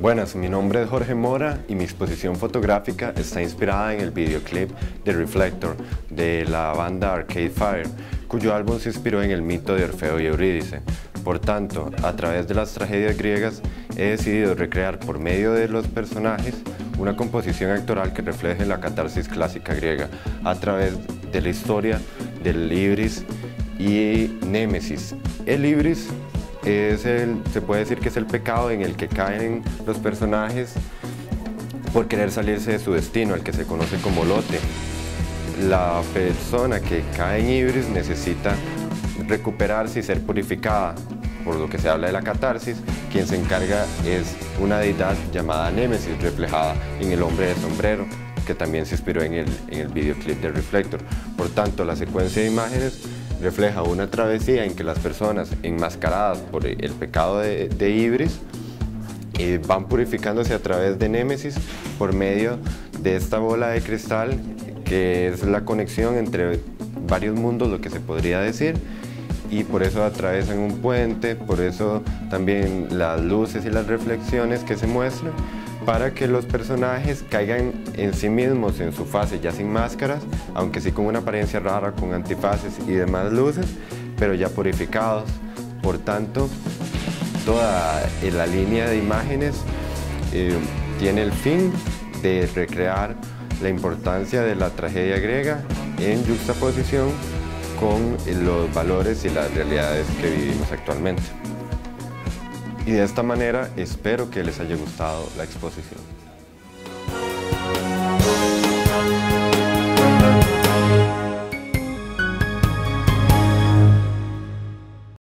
Buenas, mi nombre es Jorge Mora y mi exposición fotográfica está inspirada en el videoclip de Reflector de la banda Arcade Fire, cuyo álbum se inspiró en el mito de Orfeo y Eurídice. Por tanto, a través de las tragedias griegas he decidido recrear por medio de los personajes una composición actoral que refleje la catarsis clásica griega a través de la historia del Ibris y Némesis. El Ibris se puede decir que es el pecado en el que caen los personajes por querer salirse de su destino, el que se conoce como lote. La persona que cae en Ibris necesita recuperarse y ser purificada, por lo que se habla de la catarsis. Quien se encarga es una deidad llamada Némesis, reflejada en el hombre de sombrero, que también se inspiró en el videoclip de Reflector. Por tanto, la secuencia de imágenes refleja una travesía en que las personas enmascaradas por el pecado de Ibris van purificándose a través de Némesis por medio de esta bola de cristal, que es la conexión entre varios mundos, lo que se podría decir, y por eso atravesan un puente, por eso también las luces y las reflexiones que se muestran, para que los personajes caigan en sí mismos, en su fase, ya sin máscaras, aunque sí con una apariencia rara, con antifaces y demás luces, pero ya purificados. Por tanto, toda la línea de imágenes tiene el fin de recrear la importancia de la tragedia griega en juxtaposición con los valores y las realidades que vivimos actualmente. Y de esta manera espero que les haya gustado la exposición.